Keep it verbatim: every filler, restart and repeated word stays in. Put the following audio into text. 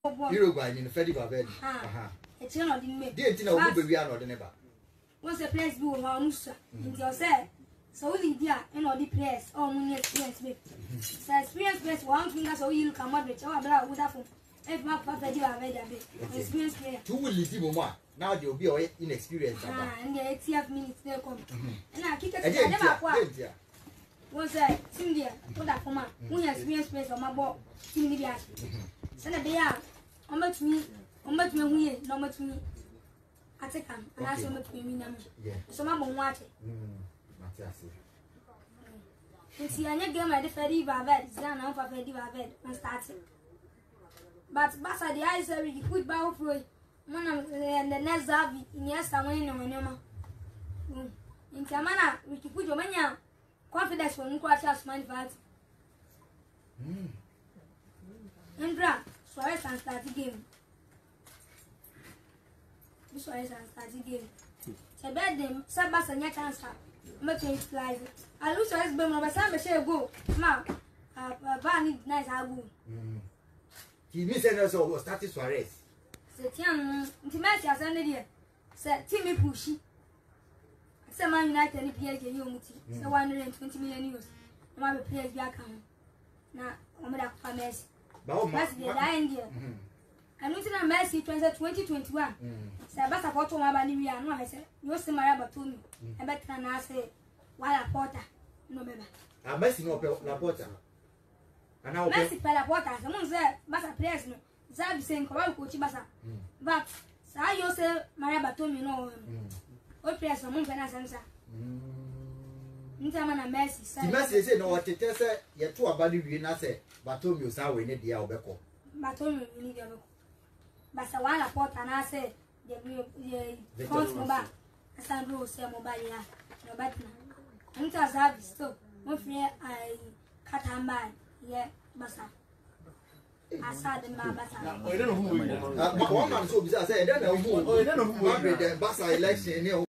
Hero by in the Fedi Babel. Aha. It's not in me. Dear Tina will be beyond the never. Once a place do Hanusa in yourself. So the dear and all the place, all money experience with. So experience place one finger so you come up with our blood with that. If my papa did a very bit experience player. Two will leave more. Now you'll be inexperienced. And the eighty minutes they'll come. And I kick a never. Once I sing there, put that for my own experience place on my ball. See me there. Send a day out. How much me? How much me? No much me. I take him and I say, me. So my mom watch it. You see, I never get my Fedi Babel. It's done now for Fedi Babel and started. But Bassa, the eyes are really good bow for it. One of the next Zavi in yes, I went on my in Tamana, we could put your money out. Confidence when you crash us, my father. Indra, Suarez and start the game. This Suarez and start the game. So bad them, Sabas and your chance. Much implies it. I lose Suarez, but my son shall go. Ma, a van nice, I will. He missed us all, started Suarez. Said young, intimacy as an idiot. Said Timmy Pushy. Some United and P H Unity, so one hundred and twenty million euros. My P H back home. Now, I'm not a mess. That's the idea. I'm losing a messy transit twenty twenty one. Sabasa Porto Mabani, I said, you're still my rabbi to me. I bet can I say, while a porter, no member. I'm messing up La Porta. And now, Messi Pella Porter, someone said, Bassa President, Zabi saying, Corral Coach Bassa. But, I you say, my rabbi to me, no. What place for money finance answer? Ntamana Messi. The Messi said, no, what it tells her, yet two about the winner say, Bartomeu Saw in the Albeco. Bartomeu, we need your book. But I want a pot and I say, the front mobile. I stand rule, say mobile, no better. I'm just have stop. One fear I cut him by, yeah, Bassa. I saw the Mabassa. I don't know who. One man so bizarre, I don't know who. Bassa election.